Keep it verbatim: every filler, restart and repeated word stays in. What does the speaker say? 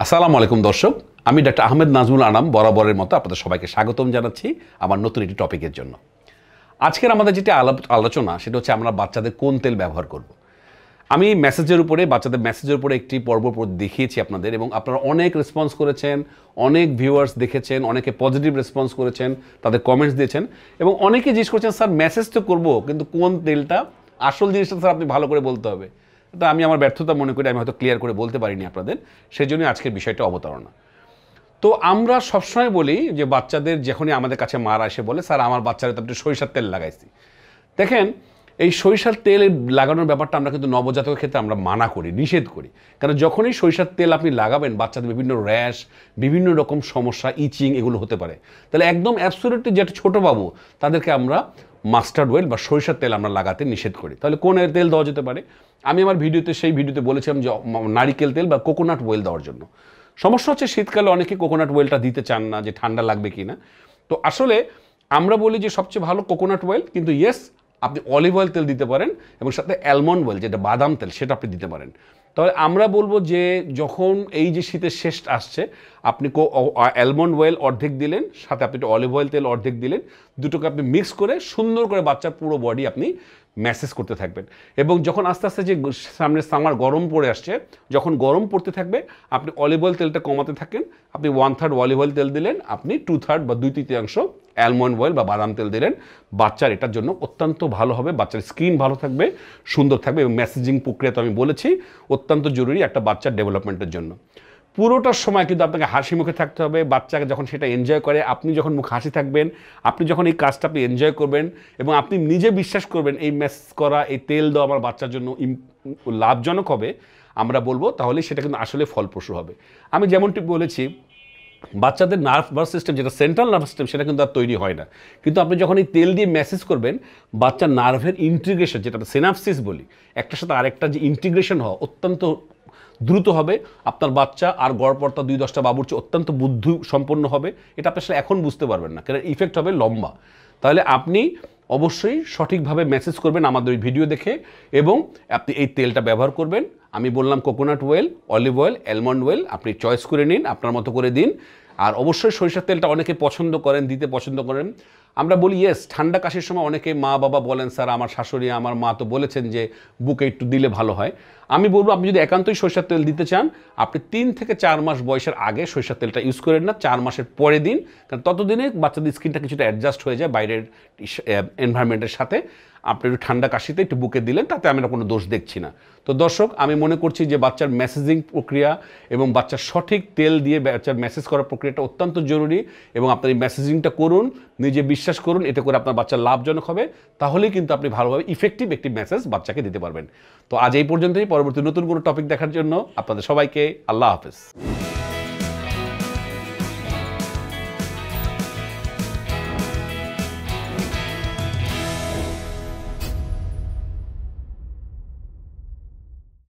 আসসালামু আলাইকুম দর্শক, আমি ডাক্তার আহমেদ নাজমুল আনাম বরাবরের মতো আপনাদের সবাইকে স্বাগতম জানাচ্ছি আমার নতুন একটি টপিকের জন্য। আজকের আমাদের যেটি আলোচনা সেটা হচ্ছে আমরা বাচ্চাদের কোন তেল ব্যবহার করব। আমি মেসেজের উপরে বাচ্চাদের মেসেজের উপরে একটি পর্ব দেখিয়েছি আপনাদের, এবং আপনারা অনেক রেসপন্স করেছেন, অনেক ভিউয়ার্স দেখেছেন, অনেকে পজিটিভ রেসপন্স করেছেন, তাদের কমেন্টস দিয়েছেন, এবং অনেকে জিজ্ঞেস করছেন স্যার মেসেজ তো করবো কিন্তু কোন তেলটা আসল জিনিসটা স্যার আপনি ভালো করে বলতে হবে। এটা আমি আমার ব্যর্থতা মনে করি, আমি হয়তো ক্লিয়ার করে বলতে পারিনি আপনাদের, সেই জন্যই আজকের বিষয়টা অবতারণা। তো আমরা সবসময় বলি যে বাচ্চাদের যখনই আমাদের কাছে মারা এসে বলে স্যার আমার বাচ্চারা তো আপনি সরিষার তেল লাগাইছি। দেখেন, এই সরিষার তেল লাগানোর ব্যাপারটা আমরা কিন্তু নবজাতকের ক্ষেত্রে আমরা মানা করি, নিষেধ করি। কারণ যখনই সরিষার তেল আপনি লাগাবেন বাচ্চাদের বিভিন্ন র্যাশ, বিভিন্ন রকম সমস্যা, ইচিং এগুলো হতে পারে। তাহলে একদম অ্যাবসলিউটলি যেটা ছোটো বাবু তাদেরকে আমরা মাস্টার্ড অয়েল বা সরিষার তেল আমরা লাগাতে নিষেধ করি। তাহলে কোন তেল দেওয়া যেতে পারে? আমি আমার ভিডিওতে সেই ভিডিওতে বলেছিলাম যে নারিকেল তেল বা কোকোনাট অয়েল দেওয়ার জন্য। সমস্যা হচ্ছে শীতকালে অনেকে কোকোনাট অয়েলটা দিতে চান না, যে ঠান্ডা লাগবে কি না। তো আসলে আমরা বলি যে সবচেয়ে ভালো কোকোনাট অয়েল, কিন্তু ইয়েস আপনি অলিভ অয়েল তেল দিতে পারেন, এবং সাথে অ্যালমন্ড অয়েল যেটা বাদাম তেল সেটা আপনি দিতে পারেন। তাহলে আমরা বলবো যে যখন এই যে শীতের শেষ আসছে আপনি অ্যালমন্ড অয়েল অর্ধেক দিলেন, সাথে আপনি একটু অলিভ অয়েল তেল অর্ধেক দিলেন, দুটোকে আপনি মিক্স করে সুন্দর করে বাচ্চার পুরো বডি আপনি ম্যাসেজ করতে থাকবেন। এবং যখন আস্তে আস্তে যে সামনে সামার গরম পড়ে আসছে, যখন গরম পড়তে থাকবে আপনি অলিভ অয়েল তেলটা কমাতে থাকেন, আপনি ওয়ান থার্ড অলিভ অয়েল তেল দিলেন, আপনি টু থার্ড বা দুই তৃতীয়াংশ অ্যালমন্ড অয়েল বা বাদাম তেল দিলেন। বাচ্চার এটার জন্য অত্যন্ত ভালো হবে, বাচ্চার স্কিন ভালো থাকবে, সুন্দর থাকবে, এবং মেসেজিং প্রক্রিয়া তো আমি বলেছি অত্যন্ত জরুরি একটা বাচ্চার ডেভেলপমেন্টের জন্য। পুরোটার সময় কিন্তু আপনাকে হাসি মুখে থাকতে হবে। বাচ্চাকে যখন সেটা এনজয় করে, আপনি যখন মুখ হাসি থাকবেন, আপনি যখন এই কাজটা আপনি এনজয় করবেন এবং আপনি নিজে বিশ্বাস করবেন এই মেসেজ করা, এই তেল দেওয়া আমার বাচ্চার জন্য লাভজনক হবে, আমরা বলবো তাহলে সেটা কিন্তু আসলে ফলপ্রসূ হবে। আমি যেমনটি বলেছি, বাচ্চাদের নার্ভাস সিস্টেম যেটা সেন্ট্রাল নার্ভাস সিস্টেম সেটা কিন্তু আর তৈরি হয় না, কিন্তু আপনি যখন এই তেল দিয়ে মেসেজ করবেন বাচ্চার নার্ভের ইন্টিগ্রেশন, যেটা সিনাপসিস বলি, একটার সাথে আরেকটা যে ইন্টিগ্রেশন হওয়া অত্যন্ত দ্রুত হবে। আপনার বাচ্চা আর গড়পড়তা দুই দশটা বাবুর চেয়ে অত্যন্ত বুদ্ধি সম্পন্ন হবে। এটা আপনি আসলে এখন বুঝতে পারবেন না, কারণ ইফেক্ট হবে লম্বা। তাহলে আপনি অবশ্যই সঠিকভাবে মেসেজ করবেন আমাদের ওই ভিডিও দেখে, এবং আপনি এই তেলটা ব্যবহার করবেন। আমি বললাম coconut oil, olive oil, almond oil, আপনি চয়েস করে নিন, আপনার মতো করে দিন। আর অবশ্যই সরিষার তেলটা অনেকে পছন্দ করেন, দিতে পছন্দ করেন। আমরা বলি ইয়েস, ঠান্ডা কাশির সময় অনেকে মা বাবা বলেন স্যার আমার শাশুড়ি আমার মা তো বলেছেন যে বুকে একটু দিলে ভালো হয়। আমি বলবো আপনি যদি একান্তই সরিষার তেল দিতে চান, আপনি তিন থেকে চার মাস বয়সের আগে সরিষার তেলটা ইউজ করেন না, চার মাসের পরে দিন, কারণ ততদিনে বাচ্চাদের স্কিনটা কিছুটা অ্যাডজাস্ট হয়ে যায় বাইরের এনভায়রনমেন্টের সাথে। আপনি একটু ঠান্ডা কাশিতে একটু বুকে দিলেন, তাতে আমরা কোনো দোষ দেখছি না। তো দর্শক, আমি মনে করছি যে বাচ্চার মেসেজিং প্রক্রিয়া এবং বাচ্চার সঠিক তেল দিয়ে বাচ্চার মেসেজ করার প্রক্রিয়াটা অত্যন্ত জরুরি, এবং আপনার এই মেসেজিংটা করুন, নিজে বিশ্বাস করুন, এতে করে আপনার বাচ্চা লাভজনক হবে। তাহলেই কিন্তু আপনি ভালোভাবে ইফেক্টিভ একটি মেসেজ বাচ্চাকে দিতে পারবেন। তো আজ এই পর্যন্তই। পরবর্তী নতুন কোনো টপিক দেখার জন্য আপনাদের সবাইকে আল্লাহ হাফেজ।